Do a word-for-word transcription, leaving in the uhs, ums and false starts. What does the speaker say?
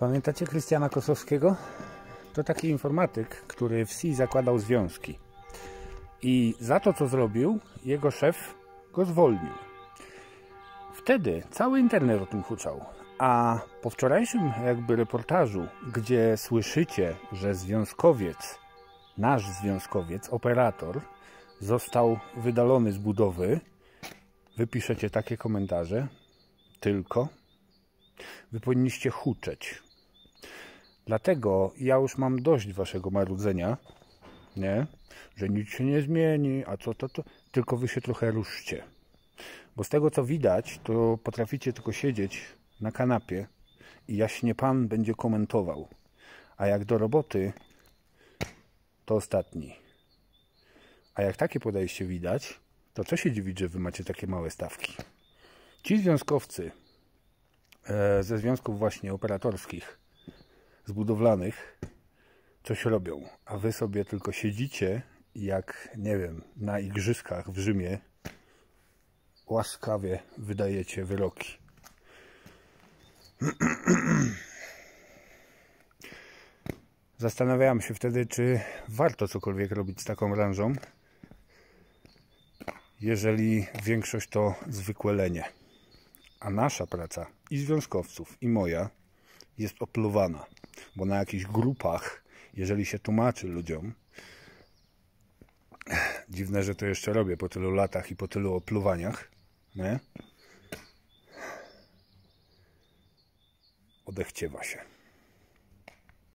Pamiętacie Krystiana Kosowskiego? To taki informatyk, który w S I zakładał związki. I za to, co zrobił, jego szef go zwolnił. Wtedy cały internet o tym huczał. A po wczorajszym jakby reportażu, gdzie słyszycie, że związkowiec, nasz związkowiec, operator, został wydalony z budowy, wy piszecie takie komentarze, tylko wy powinniście huczeć. Dlatego ja już mam dość waszego marudzenia, nie? Że nic się nie zmieni, a co to, to, tylko wy się trochę ruszcie. Bo z tego co widać, to potraficie tylko siedzieć na kanapie i jaśnie pan będzie komentował. A jak do roboty, to ostatni. A jak takie podejście widać, to co się dziwić, że wy macie takie małe stawki. Ci związkowcy e, ze związków właśnie operatorskich, z budowlanych, coś robią, a wy sobie tylko siedzicie jak, nie wiem, na igrzyskach w Rzymie, łaskawie wydajecie wyroki. Zastanawiałem się wtedy, czy warto cokolwiek robić z taką branżą, jeżeli większość to zwykłe lenie. A nasza praca, i związkowców, i moja, jest opluwana. Bo na jakichś grupach, jeżeli się tłumaczy ludziom, dziwne, że to jeszcze robię po tylu latach i po tylu opluwaniach, nie? Odechciewa się.